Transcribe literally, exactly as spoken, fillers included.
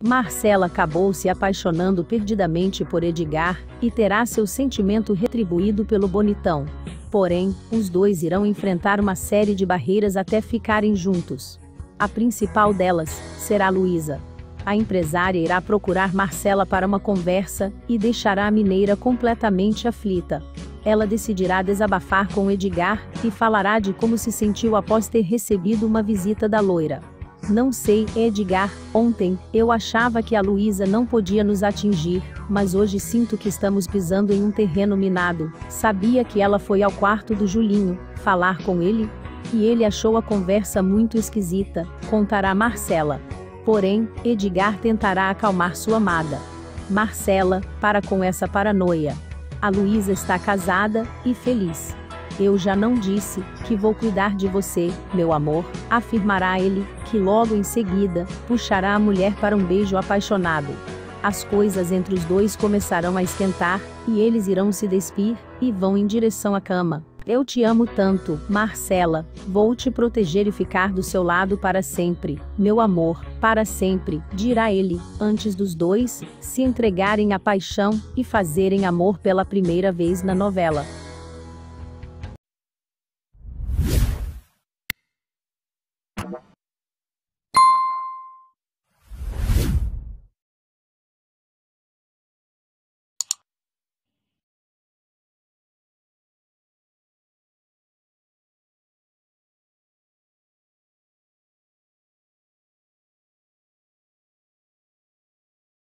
Marcela acabou se apaixonando perdidamente por Edgar, e terá seu sentimento retribuído pelo bonitão. Porém, os dois irão enfrentar uma série de barreiras até ficarem juntos. A principal delas será Luísa. A empresária irá procurar Marcela para uma conversa, e deixará a mineira completamente aflita. Ela decidirá desabafar com Edgar, e falará de como se sentiu após ter recebido uma visita da loira. Não sei, Edgar, ontem, eu achava que a Luísa não podia nos atingir, mas hoje sinto que estamos pisando em um terreno minado. Sabia que ela foi ao quarto do Julinho, falar com ele? E ele achou a conversa muito esquisita, contará Marcela. Porém, Edgar tentará acalmar sua amada. Marcela, para com essa paranoia. A Luísa está casada, e feliz. Eu já não disse que vou cuidar de você, meu amor, afirmará ele, que logo em seguida, puxará a mulher para um beijo apaixonado. As coisas entre os dois começarão a esquentar, e eles irão se despir, e vão em direção à cama. Eu te amo tanto, Marcela, vou te proteger e ficar do seu lado para sempre, meu amor, para sempre, dirá ele, antes dos dois se entregarem à paixão, e fazerem amor pela primeira vez na novela.